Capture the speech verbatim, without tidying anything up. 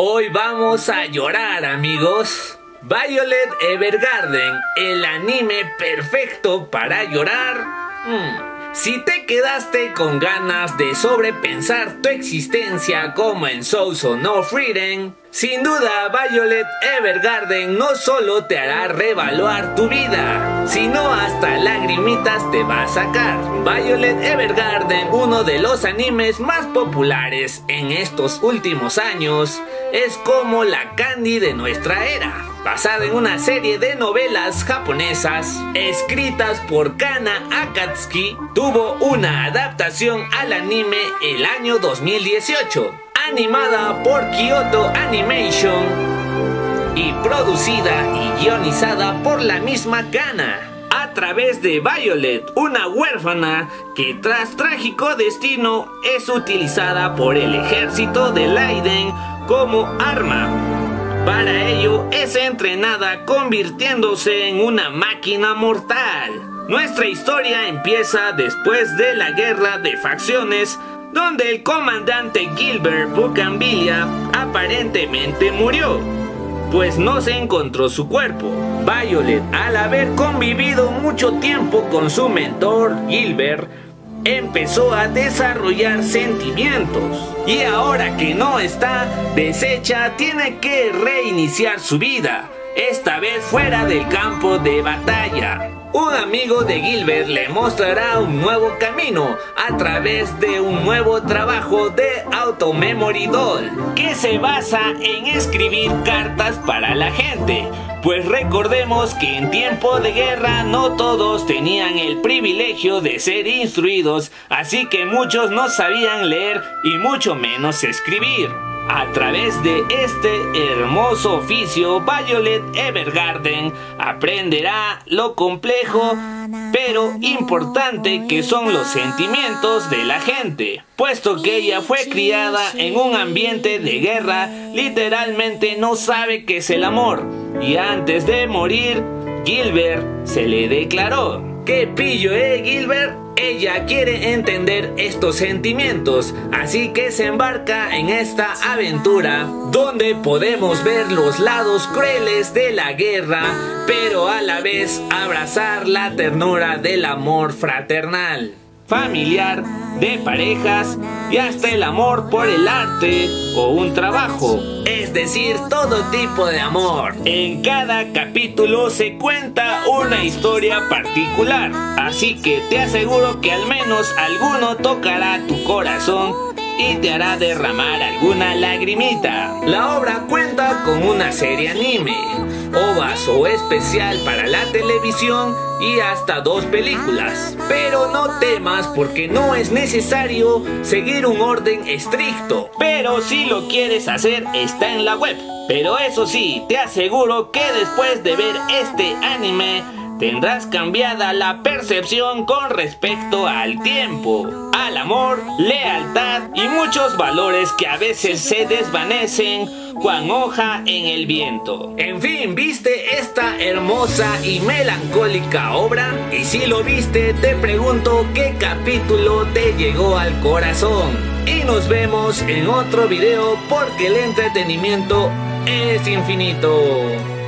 Hoy vamos a llorar, amigos. Violet Evergarden, el anime perfecto para llorar. Hmm. Si te quedaste con ganas de sobrepensar tu existencia como en Souls of Freedom, sin duda Violet Evergarden no solo te hará reevaluar tu vida, sino hasta lagrimitas te va a sacar. Violet Evergarden, uno de los animes más populares en estos últimos años, es como la Candy de nuestra era, basada en una serie de novelas japonesas escritas por Kana Akatsuki. Tuvo una adaptación al anime el año dos mil dieciocho, animada por Kyoto Animation y producida y guionizada por la misma Kana, a través de Violet, una huérfana que tras trágico destino es utilizada por el ejército de Leiden como arma. Para ello es entrenada convirtiéndose en una máquina mortal. Nuestra historia empieza después de la guerra de facciones, donde el comandante Gilbert Bucambilia aparentemente murió, pues no se encontró su cuerpo. Violet, al haber convivido mucho tiempo con su mentor Gilbert, empezó a desarrollar sentimientos, y ahora que no está, deshecha, tiene que reiniciar su vida, esta vez fuera del campo de batalla. Un amigo de Gilbert le mostrará un nuevo camino a través de un nuevo trabajo de Auto Memory Doll, que se basa en escribir cartas para la gente, pues recordemos que en tiempo de guerra no todos tenían el privilegio de ser instruidos, así que muchos no sabían leer y mucho menos escribir. A través de este hermoso oficio, Violet Evergarden aprenderá lo complejo pero importante que son los sentimientos de la gente, puesto que ella fue criada en un ambiente de guerra. Literalmente no sabe qué es el amor, y antes de morir, Gilbert se le declaró: "¿Qué pillo, eh, Gilbert?". Ella quiere entender estos sentimientos, así que se embarca en esta aventura donde podemos ver los lados crueles de la guerra, pero a la vez abrazar la ternura del amor fraternal, familiar, de parejas y hasta el amor por el arte o un trabajo, es decir, todo tipo de amor. En cada capítulo se cuenta una historia particular, así que te aseguro que al menos alguno tocará tu corazón y te hará derramar alguna lagrimita. La obra cuenta con una serie anime, ovas o especial para la televisión y hasta dos películas. Pero no temas, porque no es necesario seguir un orden estricto, pero si lo quieres hacer está en la web. Pero eso sí, te aseguro que después de ver este anime tendrás cambiada la percepción con respecto al tiempo, al amor, lealtad y muchos valores que a veces se desvanecen cual hoja en el viento. En fin, ¿viste esta hermosa y melancólica obra? Y si lo viste, te pregunto qué capítulo te llegó al corazón. Y nos vemos en otro video, porque el entretenimiento es infinito.